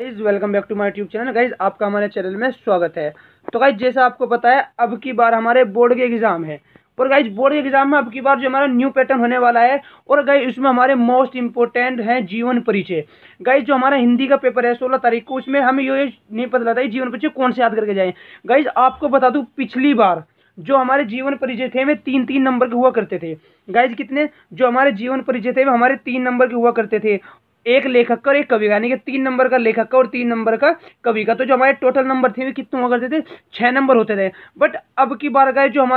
Guys welcome back to my YouTube channel. Guys आपका हमारे channel में स्वागत है। तो गाइज जैसा आपको पता है अब की बार हमारे बोर्ड के एग्जाम है और गाइज बोर्ड के एग्जाम में अब की बार जो हमारा न्यू पैटर्न होने वाला है और गाइज उसमें हमारे मोस्ट इंपोर्टेंट है जीवन परिचय। गाइज जो हमारा हिंदी का पेपर है 16 तारीख को, उसमें हमें ये नहीं पता लगता है जीवन परिचय कौन से याद करके जाए। गाइज आपको बता दूं पिछली बार जो हमारे जीवन परिचय थे वे 3-3 नंबर के हुआ करते थे। गाइज कितने जो हमारे जीवन परिचय थे वो हमारे 3 नंबर के हुआ करते थे, एक लेखक का और एक कवि का, यानी कि 3 नंबर का लेखक का और 3 नंबर का कवि का। तो जो हमारे टोटल नंबर थे वे कितने हुआ करते थे, 6 नंबर होते थे। बट अब की बार का जो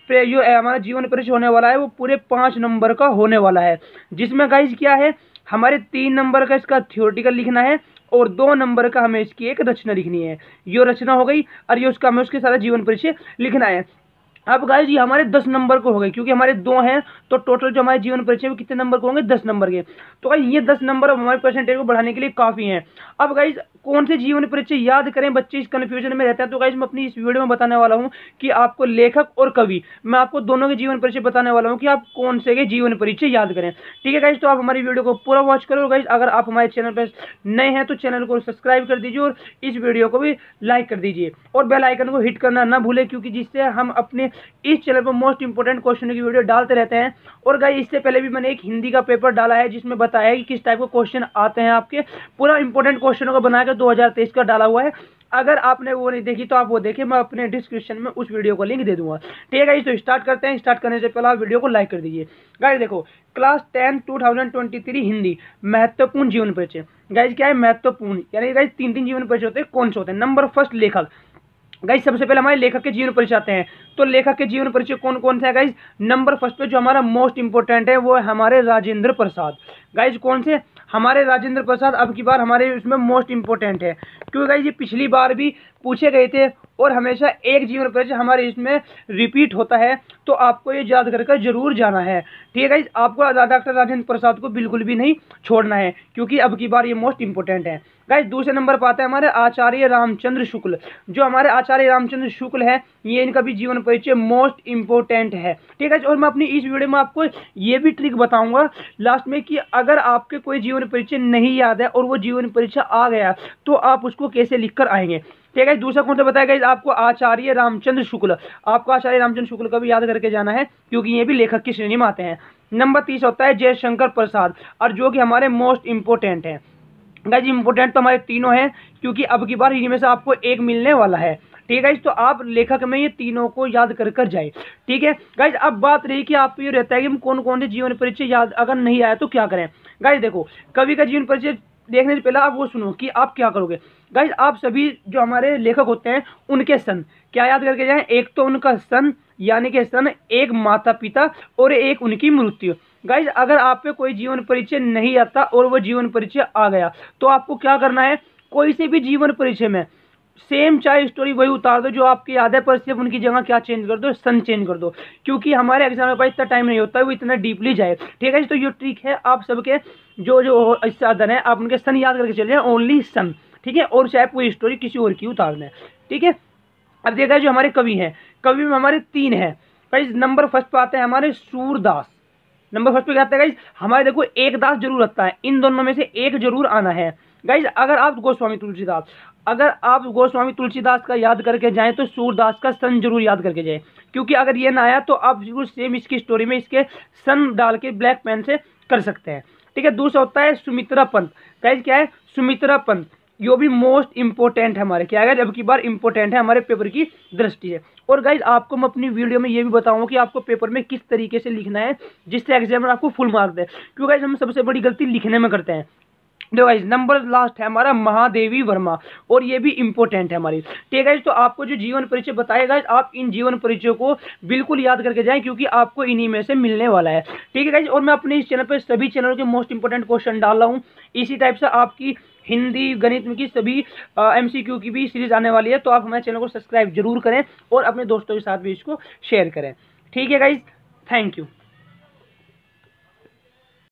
हमारा जीवन परिचय होने वाला है वो पूरे 5 नंबर का होने वाला है, जिसमें गाइज क्या है हमारे 3 नंबर का इसका थ्योरेटिकल लिखना है और 2 नंबर का हमें इसकी एक रचना लिखनी है। ये रचना हो गई और ये उसका हमें उसके सारा जीवन परिचय लिखना है। अब गाइस ये हमारे 10 नंबर को हो गए, क्योंकि हमारे 2 हैं तो टोटल जो हमारे जीवन परिचय में कितने नंबर को होंगे, 10 नंबर के। तो गाइस ये 10 नंबर अब हमारे परसेंटेज को बढ़ाने के लिए काफी हैं। अब गाइस कौन से जीवन परिचय याद करें, बच्चे इस कंफ्यूजन में रहते हैं। तो गाइस मैं अपनी इस वीडियो में बताने वाला हूं कि आपको लेखक और कवि, मैं आपको दोनों के जीवन परिचय बताने वाला हूं कि आप कौन से के जीवन परिचय याद करें। ठीक है गाइस, तो आप हमारी वीडियो को पूरा वॉच करो। गाइस अगर आप हमारे चैनल पर नए हैं तो चैनल को सब्सक्राइब कर दीजिए और इस वीडियो को भी लाइक कर दीजिए और बेल आइकन को हिट करना ना भूलें, क्योंकि जिससे हम अपने इस चैनल पर मोस्ट इंपोर्टेंट क्वेश्चन की वीडियो डालते रहते हैं। और गाइस इससे पहले भी मैंने एक हिंदी का पेपर डाला है जिसमें बताया है कि किस टाइप के क्वेश्चन आते हैं आपके, पूरा इंपोर्टेंट क्वेश्चनों को बनाकर 2023 का डाला हुआ है। अगर आपने वो नहीं देखी तो आप वो देखिए, मैं अपने डिस्क्रिप्शन में उस वीडियो को लिंक दे दूंगा। ठीक है गाइस, तो स्टार्ट करते हैं। स्टार्ट करने से पहले आप वीडियो को लाइक कर दीजिए। गाइस देखो, क्लास 10 2023 हिंदी महत्वपूर्ण जीवन परिचय। गाइस क्या है महत्वपूर्ण, यानी गाइस 3 जीवन परिचय होते हैं। कौन से होते हैं? नंबर फर्स्ट लेखक। गाइस सबसे पहले हमारे लेखक के जीवन परिचय आते हैं। तो लेखक के जीवन परिचय कौन कौन से है गाइस? नंबर फर्स्ट पे जो हमारा मोस्ट इंपोर्टेंट है वो है हमारे राजेंद्र प्रसाद। गाइस कौन से? हमारे राजेंद्र प्रसाद अब की बार हमारे इसमें मोस्ट इंपोर्टेंट है, क्योंकि गाइस ये पिछली बार भी पूछे गए थे और हमेशा एक जीवन परिचय हमारे इसमें रिपीट होता है। तो आपको ये याद करके जरूर जाना है। ठीक है गाइस, आपको डॉक्टर राजेंद्र प्रसाद को बिल्कुल भी नहीं छोड़ना है, क्योंकि अब की बार ये मोस्ट इंपोर्टेंट है। गाइस दूसरे नंबर पर आता है हमारे आचार्य रामचंद्र शुक्ल। जो हमारे आचार्य रामचंद्र शुक्ल है ये इनका भी जीवन परिचय मोस्ट इंपोर्टेंट है। ठीक है, और मैं अपनी इस वीडियो में आपको ये भी ट्रिक बताऊंगा लास्ट में कि अगर आपके कोई जीवन परिचय नहीं याद है और वो जीवन परिचय आ गया तो आप उसको कैसे लिखकर आएंगे। ठीक है, दूसरा कौन सा बताया आपको? आचार्य रामचंद्र शुक्ल। आपको आचार्य रामचंद्र शुक्ल का भी याद करके जाना है, क्योंकि ये भी लेखक की श्रेणी में आते हैं। नंबर 30 होता है जयशंकर प्रसाद, और जो कि हमारे मोस्ट इंपोर्टेंट है। गाइस इंपोर्टेंट तो हमारे तीनों हैं, क्योंकि अब की बार इनमें से आपको एक मिलने वाला है। ठीक है, तो आप लेखक में ये तीनों को याद कर जाए। ठीक है गाइस, अब बात रही कि आप ये रहता है कि हम कौन कौन से जीवन परिचय याद अगर नहीं आया तो क्या करें। गाइस देखो, कवि का जीवन परिचय देखने से पहले आप वो सुनो कि आप क्या करोगे। गाइस आप सभी जो हमारे लेखक होते हैं उनके सन क्या याद करके जाएं? एक तो उनका सन, यानी कि सन, एक माता पिता और एक उनकी मृत्यु। गाइस अगर आप पे कोई जीवन परिचय नहीं आता और वो जीवन परिचय आ गया तो आपको क्या करना है? कोई से भी जीवन परिचय में सेम चाहे स्टोरी वही उतार दो जो आपकी याद है, पर सिर्फ उनकी जगह क्या चेंज कर दो? सन चेंज कर दो, क्योंकि हमारे एग्जाम में इतना टाइम नहीं होता है वो इतना डीपली जाए। ठीक है, तो ये ट्रिक है आप सबके जो जो साधन है आप उनके सन याद करके चले जाए, ओनली सन। ठीक है, और चाहे पूरी स्टोरी किसी और की उतारना है। ठीक है, अब देखा जो हमारे कवि हैं, कवि में हमारे 3 हैं। गाइस नंबर फर्स्ट पे आते हैं हमारे सूरदास। नंबर फर्स्ट पे क्या आता है गाइस? हमारे देखो एक दास जरूर आता है, इन दोनों में से एक जरूर आना है। गाइस अगर आप गोस्वामी तुलसीदास, अगर आप गोस्वामी तुलसीदास का याद करके जाएं तो सूरदास का सन जरूर याद करके जाएं, क्योंकि अगर ये ना आया तो आप जरूर सेम इसकी स्टोरी में इसके सन डाल के ब्लैक पेन से कर सकते हैं। ठीक है, दूसरा होता है सुमित्रा पंत। गाइस क्या है? सुमित्रा पंत, यो भी मोस्ट इंपोर्टेंट है हमारे, क्या है अब की बार इंपोर्टेंट है हमारे पेपर की दृष्टि से। और गाइज आपको मैं अपनी वीडियो में ये भी बताऊंगा कि आपको पेपर में किस तरीके से लिखना है जिससे एग्जामिनर आपको फुल मार्क दे, क्योंकि गाइज हम सबसे बड़ी गलती लिखने में करते हैं। देखो गाइज नंबर लास्ट है हमारा महादेवी वर्मा, और ये भी इंपॉर्टेंट है हमारी। ठीक है, तो आपको जो जीवन परिचय बताएगा आप इन जीवन परिचयों को बिल्कुल याद करके जाएं, क्योंकि आपको इन्हीं में से मिलने वाला है। ठीक है गाइज, और मैं अपने इस चैनल पर सभी चैनलों के मोस्ट इंपोर्टेंट क्वेश्चन डाल रहा हूँ। इसी टाइप से आपकी हिंदी गणित की सभी MCQ की भी सीरीज आने वाली है, तो आप हमारे चैनल को सब्सक्राइब जरूर करें और अपने दोस्तों के साथ भी इसको शेयर करें। ठीक है गाइज, थैंक यू।